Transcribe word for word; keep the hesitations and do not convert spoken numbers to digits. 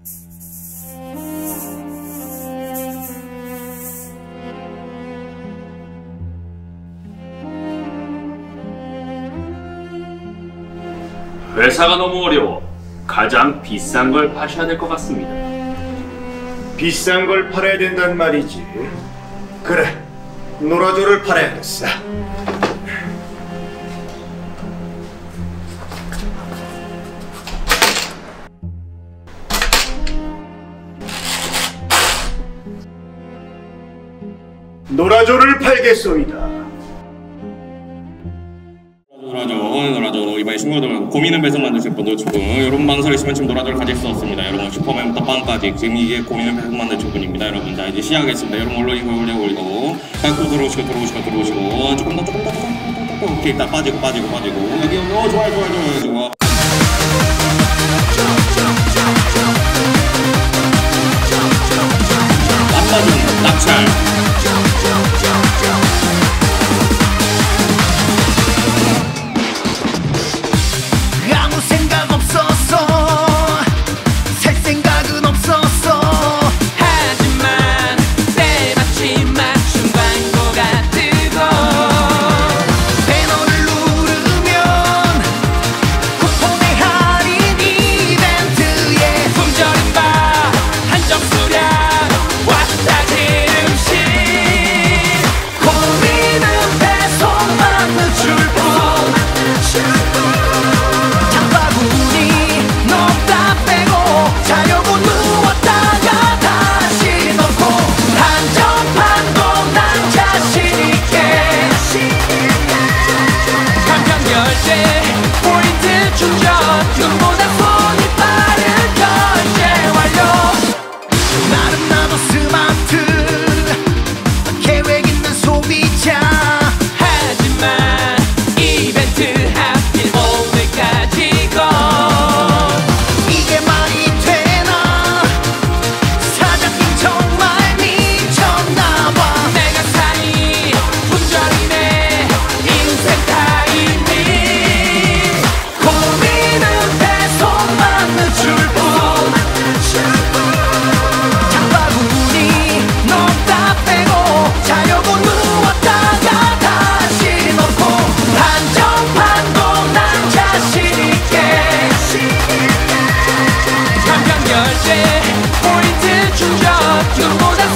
회사가 너무 어려워 가장 비싼 걸 파셔야 될 것 같습니다. 비싼 걸 팔아야 된단 말이지. 그래, 노라조를 팔아야겠어. 노라조를 팔겠소이다. 노라조, 노라조 이번에 친구들 고민은 배송 만드실 분들 지금 이런 망설이 있으면 지금 노라조를 가질 수 없습니다. 여러분 슈퍼맨부터 빵까지 지금 이게 고민은 배송 만드실 분입니다. 여러분 자 이제 시작하겠습니다. 여러분 올리고 올리고 올리고 갖고 들어오시고 들어오시고 들어오시고 조금 더 조금 더 조금 더 조금 오케이 딱 빠지고 빠지고 빠지고 여기 여기 어 좋아요 좋아요 좋아요 좋아. 앞빠진 낙찰. 포인트 충전, 누구보다